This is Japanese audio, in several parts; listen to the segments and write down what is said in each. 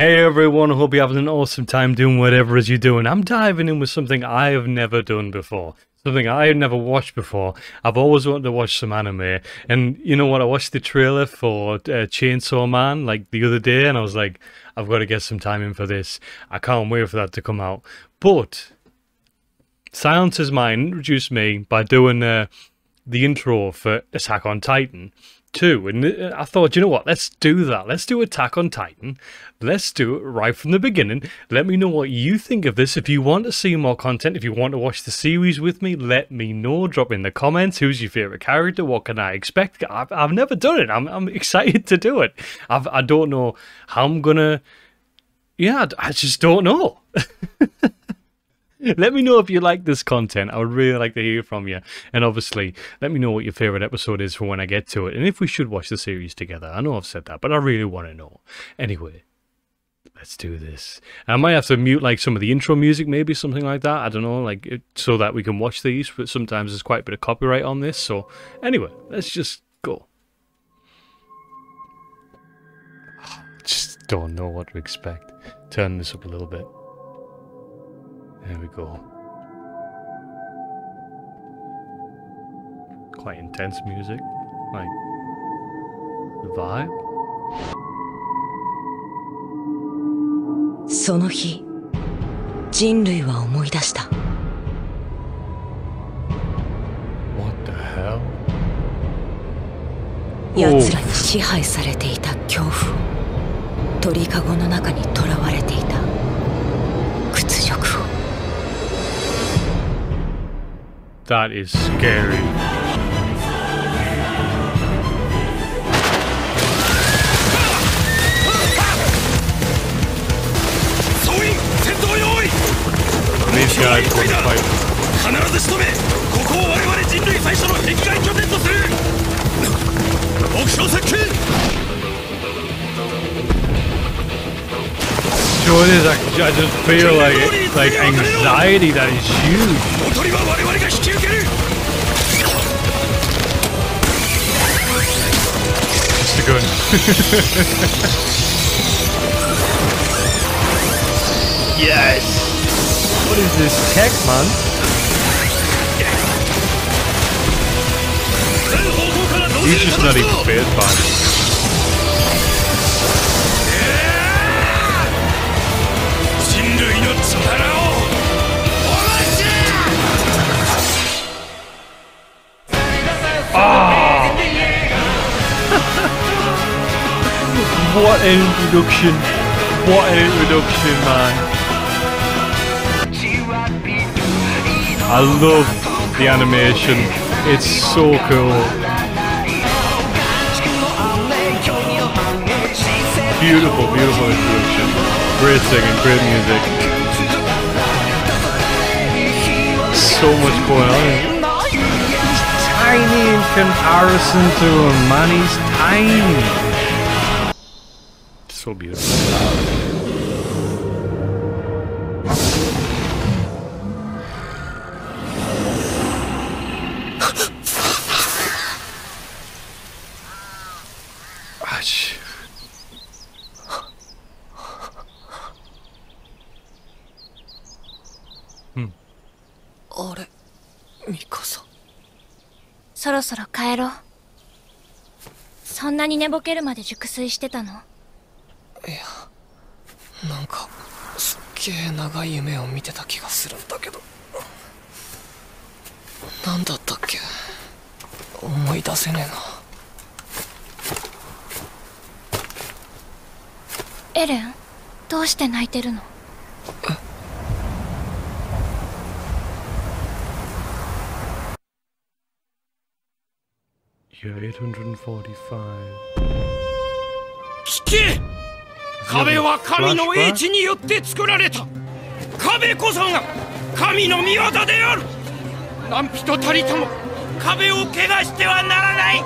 Hey everyone, hope you're having an awesome time doing whatever it is you're doing. I'm diving in with something I have never done before. Something I have never watched before. I've always wanted to watch some anime. And you know what? I watched the trailer for Chainsaw Man like the other day and I was like, I've got to get some time in for this. I can't wait for that to come out. But Silence's Mind introduced me by doing the intro for Attack on Titan 2. And I thought, you know what? Let's do that. Let's do Attack on Titan. Let's do it right from the beginning. Let me know what you think of this. If you want to see more content, if you want to watch the series with me, let me know. Drop in the comments. Who's your favorite character? What can I expect? I've never done it. I'm excited to do it. I don't know how I'm gonna. Yeah, I just don't know. Let me know if you like this content. I would really like to hear from you. And obviously, let me know what your favourite episode is for when I get to it. And if we should watch the series together. I know I've said that, but I really want to know. Anyway, let's do this. I might have to mute like some of the intro music, maybe something like that. I don't know, like so that we can watch these. But sometimes there's quite a bit of copyright on this. So anyway, let's just go. Just don't know what to expect. Turn this up a little bit. There we go. Quite intense music. Like the vibe. その日、人類は思い出した。 What the hell? 奴らに支配されていた恐怖を鳥かごの中に囚われていた屈辱を。 That is scary. These guys want to fight. 必ず仕留め、ここを我々人類最初の壁外拠点とする。目標設計。 Sure it is. I just feel like anxiety that is huge. おとりは我々が引き受ける。 Mr. Gun. Yes. What is this tech, man? He's just not even phased by it. What an introduction! What an introduction, man! I love the animation. It's so cool. Beautiful, beautiful introduction. Great singing, great music. So much going on. He's tiny in comparison to him, man. He's tiny. So beautiful. Hmm. あれ、ミカサ。 そろそろ帰ろう。そんなに寝ぼけるまで熟睡してたの？ いや、なんかすっげえ長い夢を見てた気がするんだけど、なんだったっけ、思い出せねえな。 エレン、どうして泣いてるの ？You're 845. 聞け！壁は神の英知によって作られた。壁こそが神の御業である。何人たりとも壁を怪我してはならない。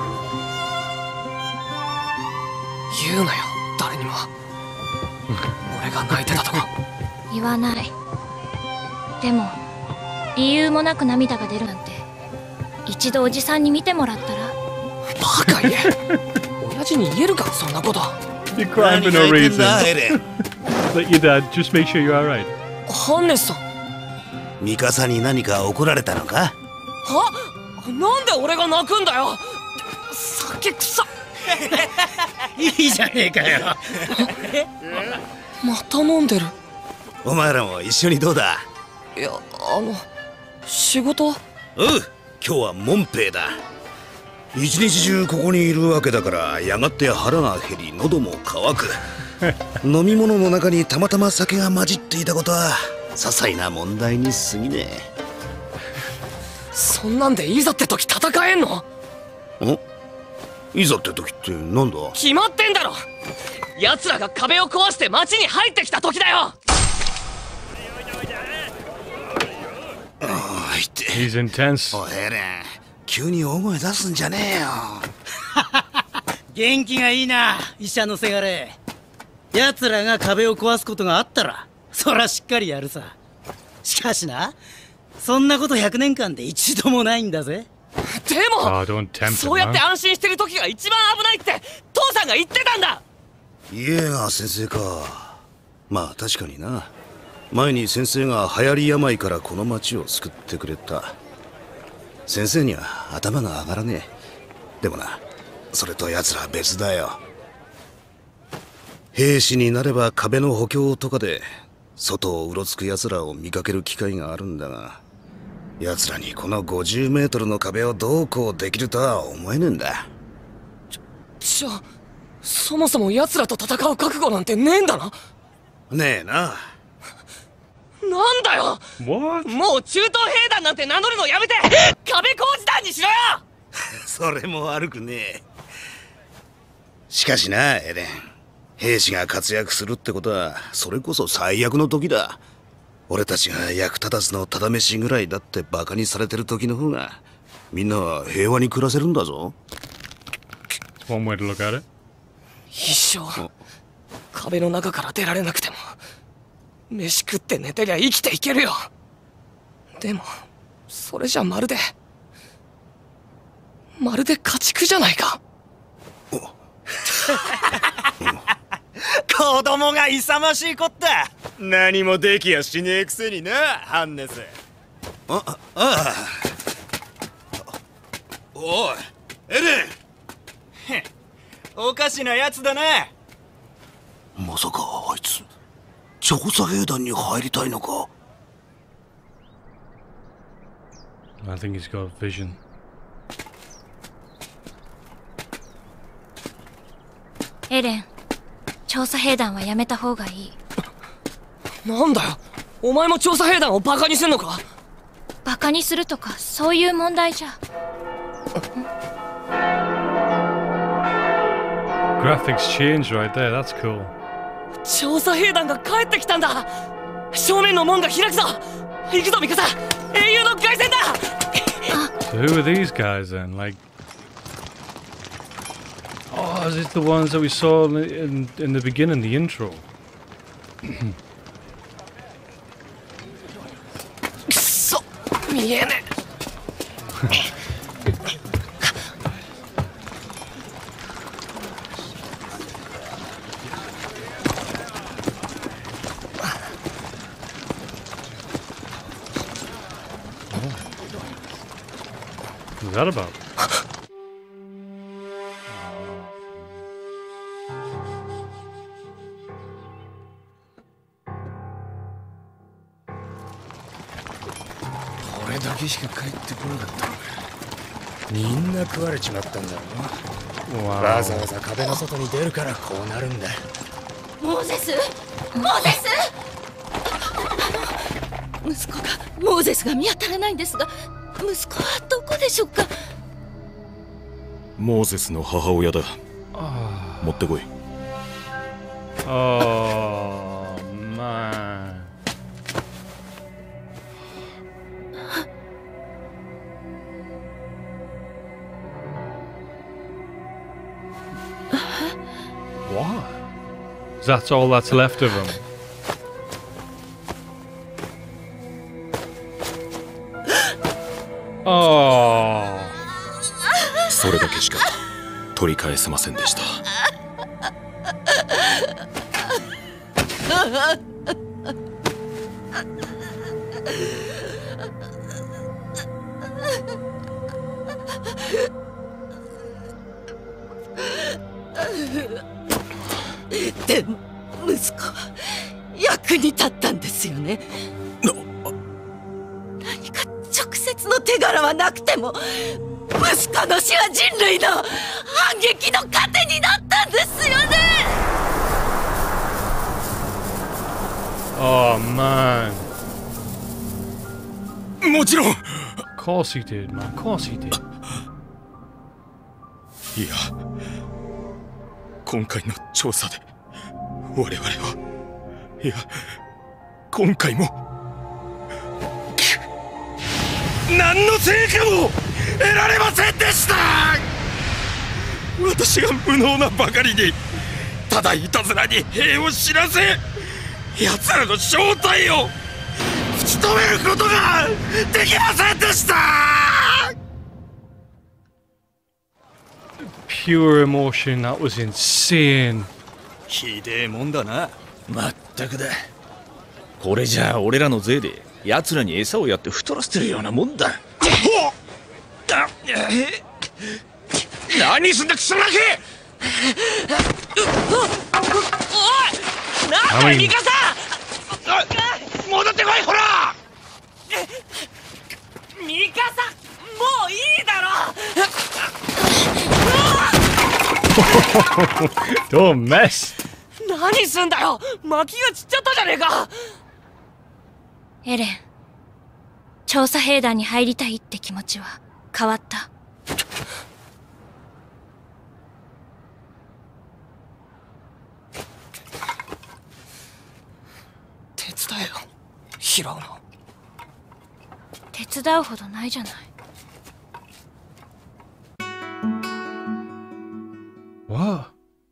言うなよ、誰にも。俺が泣いてたとか。 言わない。でも理由もなく涙が出るなんて一度おじさんに見てもらったら。 バカ言え。親父に言えるか、そんなこと。 You crying for no reason. Like your dad, just make sure you're alright. ハンネスさん。 ミカサに何か怒られたのか？ は？なんで俺が泣くんだよ。酒臭。 いいじゃねえかよ。 また飲んでる。 お前らも一緒にどうだ？ いや、仕事？ 今日はモンペイだ。一日中ここにいるわけだから、やがて腹が減り喉も渇く。飲み物の中にたまたま酒が混じっていたことは些細な問題に過ぎねえ。 そんなんでいざって時戦えんの？ いざって時ってなんだ？ 決まってんだろ。奴らが壁を壊して町に入ってきた時だよ。 He's intense. おいエレン、急に大声出すんじゃねえよ。 元気がいいな、医者のせがれ。奴らが壁を壊すことがあったらそらしっかりやるさ。しかしな、そんなこと100年間で一度もないんだぜ。 でも、そうやって安心してる時が一番危ないって父さんが言ってたんだ。 イエーガー先生か。まあ確かにな。前に先生が流行り病からこの町を救ってくれた。先生には頭が上がらねえ。でもな、それと奴らは別だよ。兵士になれば壁の補強とかで外をうろつく奴らを見かける機会があるんだが、奴らにこの50メートルの壁をどうこうできるとは思えねえんだ。 じゃあそもそも奴らと戦う覚悟なんてねえんだな。 ねえな。 なんだよ。 What? もう中東兵団なんて名乗るのやめて壁工事団にしろよ。 それも悪くねえ。しかしなエレン、兵士が活躍するってことはそれこそ最悪の時だ。俺たちが役立たずのただ飯ぐらいだってバカにされてる時の方がみんなは平和に暮らせるんだぞ。 One way to look at it. 一生壁の中から出られなくても飯食って寝てりゃ生きていけるよ。でもそれじゃまるで家畜じゃないか。 子供が勇ましいこった。何もできやしねえくせにな、ハンネス。 おいエレン。 おかしなやつだな。 まさかあいつ調査兵団に入りたいのか？ I think he's got vision. エレン、調査兵団はやめた方がいい。 なんだよ、お前も調査兵団をバカにすんのか？ バカにするとかそういう問題じゃ。 Graphics changed right there. That's cool. 調査兵団が帰ってきたんだ。正面の門が開くぞ。行くぞミカサ、英雄の凱旋だ。 So who are these guys then? Like, oh, is it the ones that we saw in the beginning, the intro? くそ、見えねえ。 What's that about? これだけしか帰ってこなかったのか。みんな食われちまったんだろ。わざわざ壁の外に出るからこうなるんだ。 モーゼス、モーゼス。息子がモーゼスが見当たらないんですが、息子はどこでしょうか？ モーゼスの母親だ。持ってこい。 Oh man. What? That's all that's left of him. それだけしか取り返せませんでした。 でも息子は役に立ったんですよね。何か直接の手柄はなくても息子の死は人類の反撃の糧になったんですよね。 Oh man. もちろん。 Of course he did, man. Of course he did. いや、今回の調査で我々はいや今回も何の成果も得られませんでした。私が無能なばかりにただいたずらに兵を知らせ奴らの正体を打ち止めることができませんでした。 Pure emotion, that was insane. ひでえもんだな。 まったくだ。これじゃあ俺らの税で奴らに餌をやって太らせてるようなもんだ。 何すんだクソガキ！おい！なんだミカサ！戻ってこいほら！ミカサ、もういいだろ！ Don't mess. 何すんだよ。薪が散っちゃったじゃねえか。 エレン、調査兵団に入りたいって気持ちは変わった？ 手伝えよ、拾うの。 手伝うほどないじゃない。 What?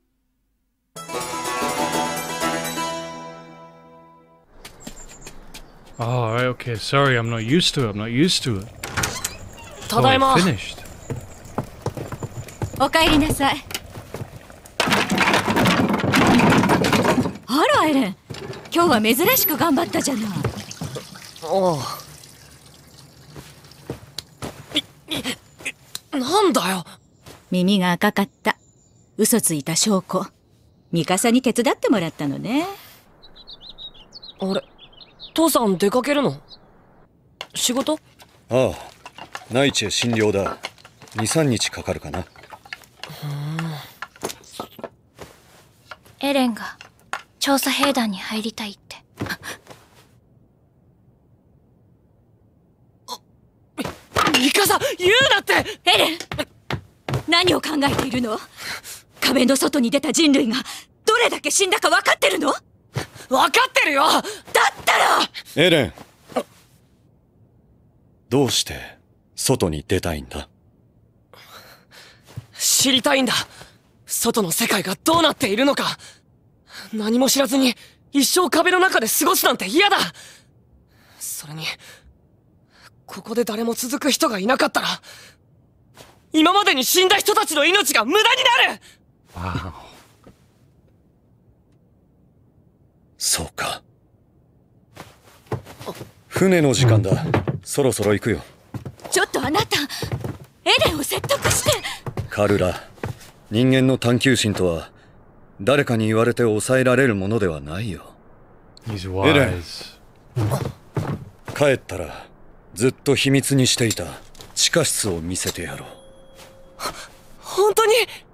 Oh, right, okay. Sorry, I'm not used to it. I'm not used to it. ただいま。 Finished. おかえりなさい。あらエレン、今日は珍しく頑張ったじゃない。 おう。なんだよ。 耳が赤かった。嘘ついた証拠。ミカサに手伝ってもらったのね。 あれ、父さん出かけるの？仕事？ ああ、内地へ診療だ。2、3日かかるかな。 エレンが調査兵団に入りたいって。 ミカサ、言うなって！ エレン、何を考えているの？壁の外に出た人類がどれだけ死んだか分かってるの？ 分かってるよ！だったら！ エレン、どうして外に出たいんだ？ 知りたいんだ。外の世界がどうなっているのか。何も知らずに一生壁の中で過ごすなんて嫌だ。それにここで誰も続く人がいなかったら今までに死んだ人たちの命が無駄になる。 Wow. そうか。船の時間だ。そろそろ行くよ。 ちょっとあなた、エレンを説得して。 カルラ、人間の探求心とは誰かに言われて抑えられるものではないよ。 He's エレン、 wise. 帰ったらずっと秘密にしていた地下室を見せてやろう。 本当に？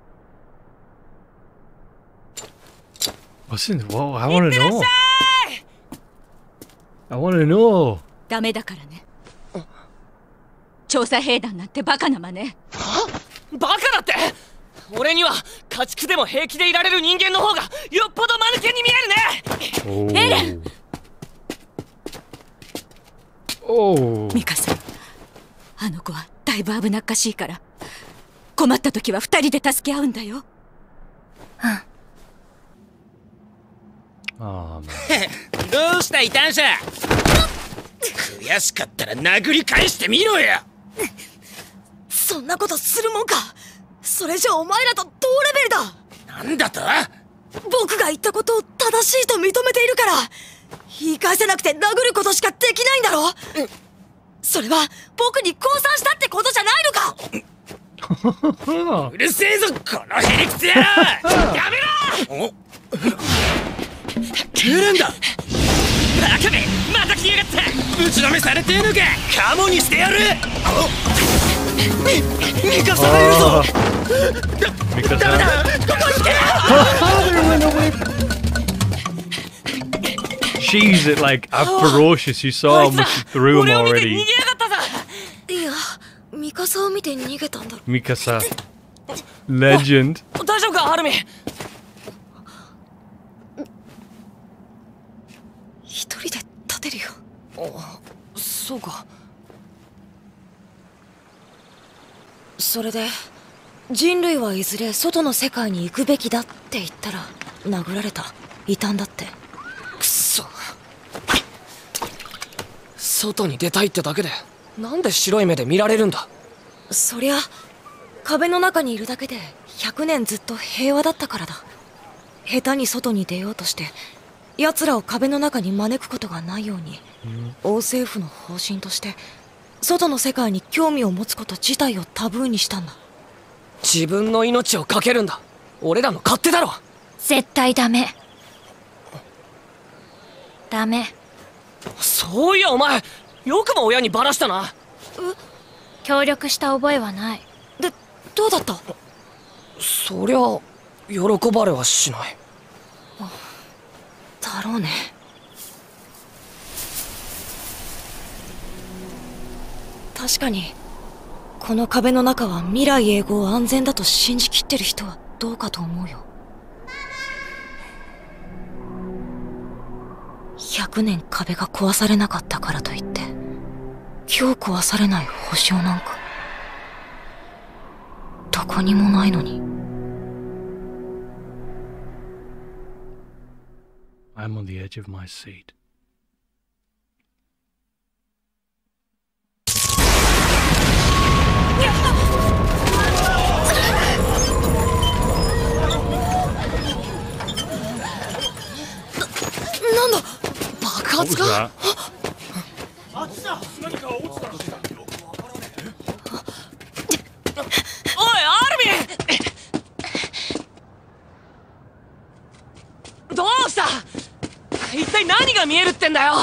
What's in the wall? I want to know. I want to know. ダメだからね。調査兵団なんてバカな真似。 は？バカだって？俺には家畜でも平気でいられる人間の方がよっぽど間抜けに見えるね。 エレン、ミカさん、あの子はだいぶ危なっかしいから困った時は二人で助け合うんだよ。 Oh, man. どうした異端者？悔しかったら殴り返してみろよ。 そんなことするもんか。それじゃお前らと同レベルだ。 なんだと？ 僕が言ったことを正しいと認めているから、言い返せなくて殴ることしかできないんだろ。それは僕に降参したってことじゃないのか。 うるせえぞこのへりくつややめろ。 エレンだ。 バカめまた来やがった。ぶちのめされてえのか。カモにしてやる。ミカサがいるぞ。 ミカサ。 ダメだここ行け。 She's like ferocious. You saw how much she threw him 俺を見て逃 already. げやがったぞ。 いや、ミカサを見て逃げたんだろ。 Mikasa. Legend. 大丈夫かハルミ。 一人で立てるよ。 そうか。それで人類はいずれ外の世界に行くべきだって言ったら殴られた。いたんだって。 くそ。外に出たいってだけでなんで白い目で見られるんだ。そりゃ壁の中にいるだけで100年ずっと平和だったからだ。下手に外に出ようとして奴らを壁の中に招くことがないように、王政府の方針として外の世界に興味を持つこと自体をタブーにしたんだ。自分の命を懸けるんだ。俺らの勝手だろ。 絶対ダメ。ダメ。 そういやお前よくも親にバラしたな。 協力した覚えはない。 でどうだった。そりゃ喜ばれはしない。だろうね。確かにこの壁の中は未来永劫安全だと信じきってる人はどうかと思うよ。100年壁が壊されなかったからといって今日壊されない保証なんかどこにもないのに。 I'm on the edge of my seat. What was that? おいアルミン、どうした。一体何が見えるってんだよ。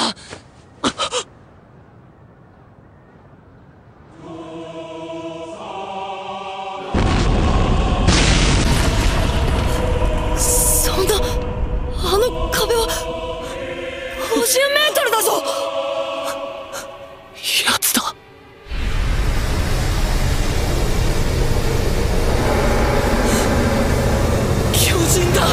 そんなあの壁は50メートルだぞ。やつだ。巨人だ。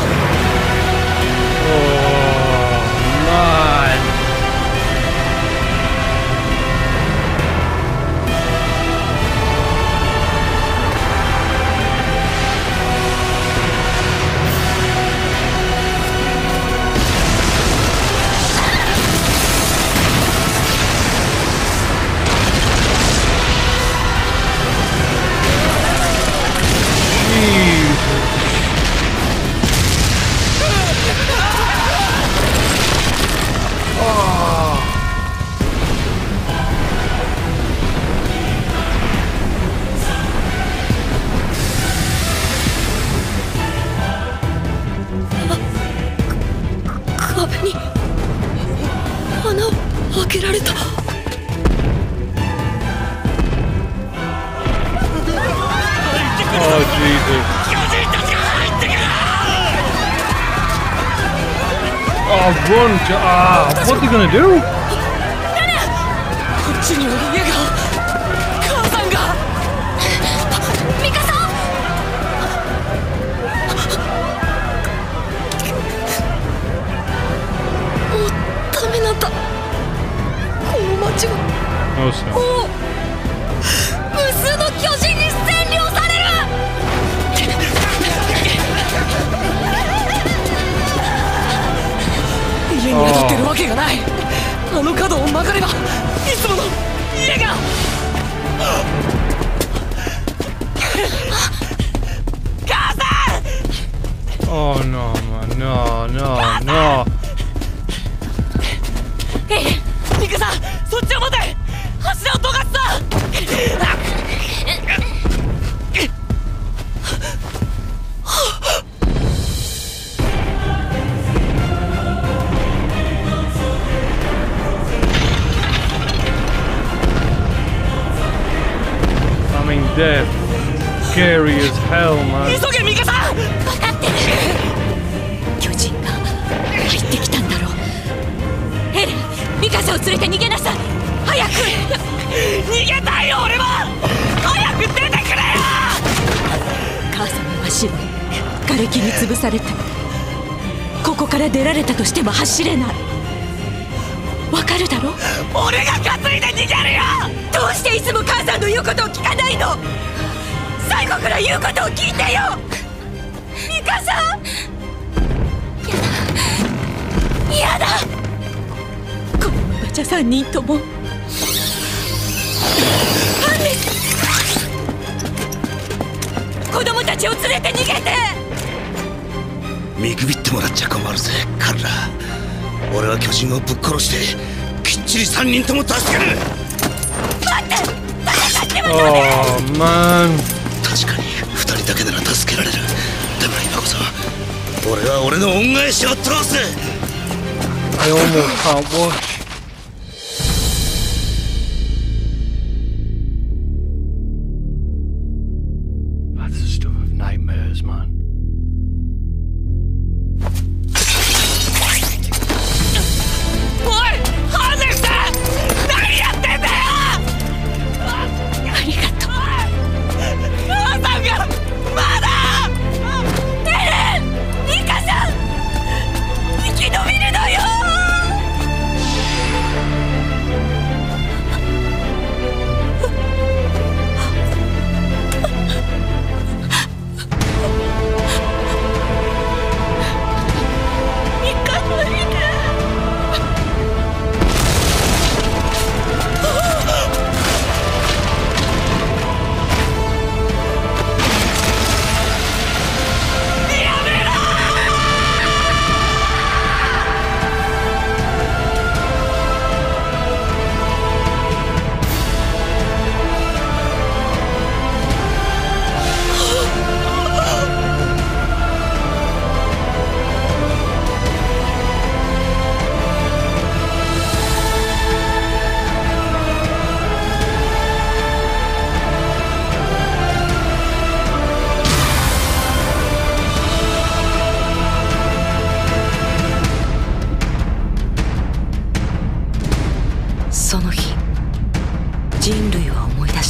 壁に穴を開けられた。 Oh, Jesus. Oh, run! What are they gonna do? こっちには家が、母さんが。 ミカサ。もうダメなんだ。この町は Oh, so. もう無数の巨人に占領される。 家に当たってるわけがない。あの角を曲がればいつもの家が。母さん。 Oh no, man. no, no, no. ミカさん、そっちを持て。柱を尖った。 I mean, death. Scary as hell, man. 急げ、ミカさん。 分かってる。巨人が入ってきたんだろう。エレン、ミカサを連れて逃げなさい。早く。 逃げたいよ、俺は。早く出てくれよ。 母さんの足は瓦礫に潰された。ここから出られたとしても走れない。わかるだろ。 俺が担いで逃げるよ。 どうしていつも母さんの言うことを聞かないの。最後から言うことを聞いてよ。ミカサ。やだ。このままじゃ3人とも。子供たちを連れて逃げて。 見くびってもらっちゃ困るぜ、カルラ。俺は巨人をぶっ殺してきっちり3人とも助ける。 待って、戦っても Oh, man. 確かに2人だけなら助けられる。でも今こそ俺は俺の恩返しを通す。 I almost can't watch. That's the stuff of nightmares, man. おい、ハーネス、何やってんだよ。 ありがとう。 母さんがまだ。 エレン、ミカさん、生き延びるのよ。その日、人類は思い出した。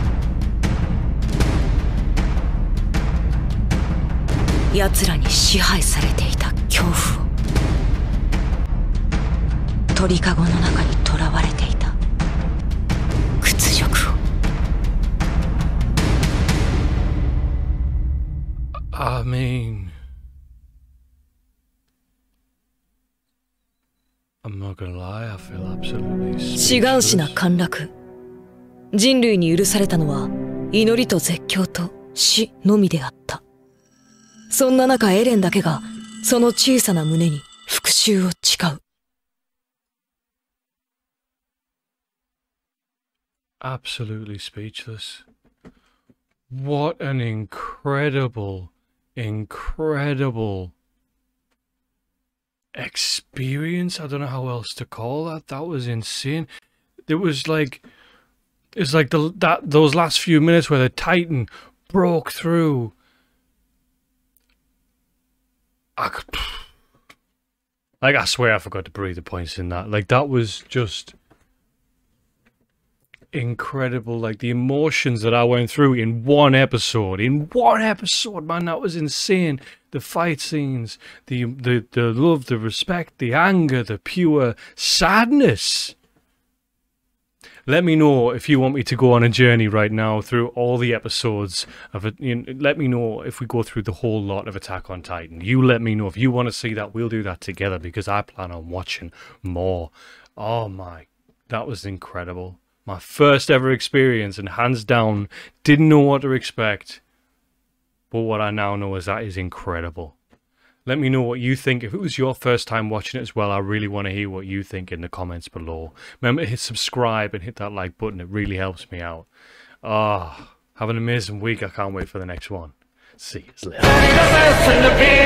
奴らに支配されていた恐怖を。鳥かごの中に囚われていた屈辱を。 I mean, I'm not gonna lie, I feel absolutely 志願師な陥落。人類に許されたのは祈りと絶叫と死のみであった。そんな中、エレンだけがその小さな胸に復讐を誓う。 absolutely speechless. What an incredible, incredible experience. I don't know how else to call that. That was insane. It was like, it's like those last few minutes where the Titan broke through. I swear I forgot to breathe the points in that. Like, that was just incredible. Like, the emotions that I went through in one episode. In one episode, man, that was insane. The fight scenes, the love, the respect, the anger, the pure sadness. Let me know if you want me to go on a journey right now through all the episodes of it. You know, let me know if we go through the whole lot of Attack on Titan. You let me know if you want to see that. We'll do that together because I plan on watching more. Oh my, that was incredible. My first ever experience, and hands down, didn't know what to expect. But what I now know is that is incredible. Let me know what you think. If it was your first time watching it as well, I really want to hear what you think in the comments below. Remember to hit subscribe and hit that like button. It really helps me out. Have an amazing week. I can't wait for the next one. See you later.